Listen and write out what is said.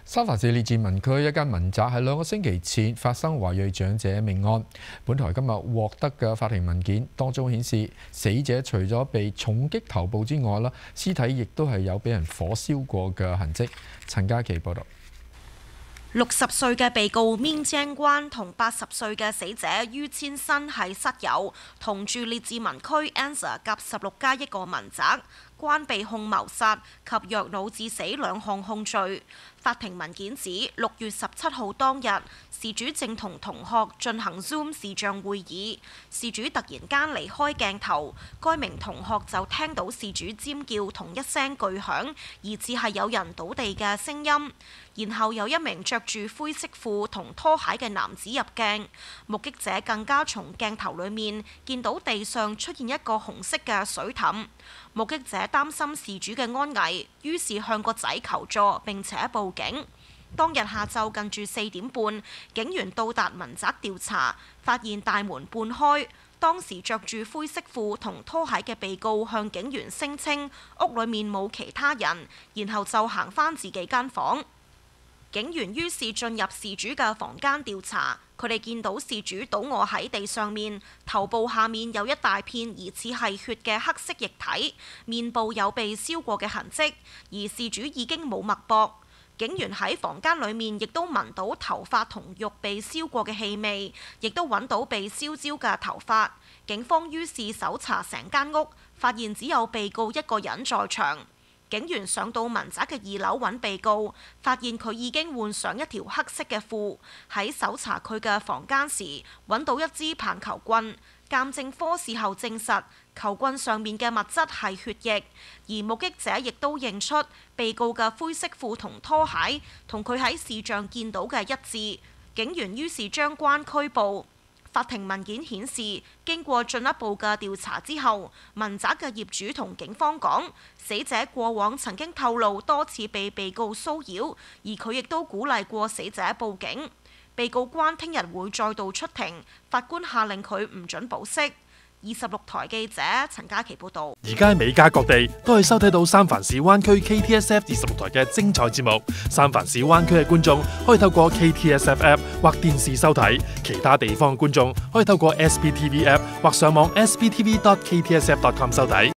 三藩市列治文區一間民宅喺2個星期前發生華裔長者命案。本台今日獲得嘅法庭文件當中顯示，死者除咗被重擊頭部之外啦，屍體亦都係有俾人火燒過嘅痕跡。陳嘉琪報導。 60歲嘅被告面正關同80歲嘅死者于千新係室友，同住列治文區 Anza 甲16街一個民宅。關被控謀殺及虐老致死2項控罪。法庭文件指，6月17號當日，事主正同同學進行 Zoom 視像會議，事主突然間離開鏡頭，該名同學就聽到事主尖叫同一聲巨響，疑似係有人倒地嘅聲音。然後有一名着住灰色褲同拖鞋嘅男子入鏡，目擊者更加從鏡頭裡面見到地上出現一個紅色嘅水凼。目擊者擔心事主嘅安危，於是向個仔求助並且報警。當日下晝近住4點半，警員到達民宅調查，發現大門半開。當時着住灰色褲同拖鞋嘅被告向警員聲稱屋裡面冇其他人，然後就行返自己間房。警員於是進入事主嘅房間調查，佢哋見到事主倒卧喺地上面，頭部下面有一大片疑似係血嘅黑色液體，面部有被燒過嘅痕跡，而事主已經冇脈搏。警員喺房間裡面亦都聞到頭髮同肉被燒過嘅氣味，亦都揾到被燒焦嘅頭髮。警方於是搜查成間屋，發現只有被告一個人在場。警員上到民宅嘅2樓揾被告，發現佢已經換上一條黑色嘅褲。喺搜查佢嘅房間時，揾到一支棒球棍。鑑證科事後證實，球棍上面嘅物質係血液，而目擊者亦都認出被告嘅灰色褲同拖鞋同佢喺視像見到嘅一致。警員於是將關拘捕。法庭文件顯示，經過進一步嘅調查之後，民宅嘅業主同警方講，死者過往曾經透露多次被告騷擾，而佢亦都鼓勵過死者報警。被告關聽日會再度出庭，法官下令佢唔准保釋。26台記者陳嘉琪報導。 而家美加各地都可以收睇到三藩市灣區 KTSF 26台嘅精彩節目。三藩市灣區嘅觀眾可以透過 KTSF App 或電視收睇，其他地方嘅觀眾可以透過 SBTV App 或上網 sbtv.ktsf.com 收睇。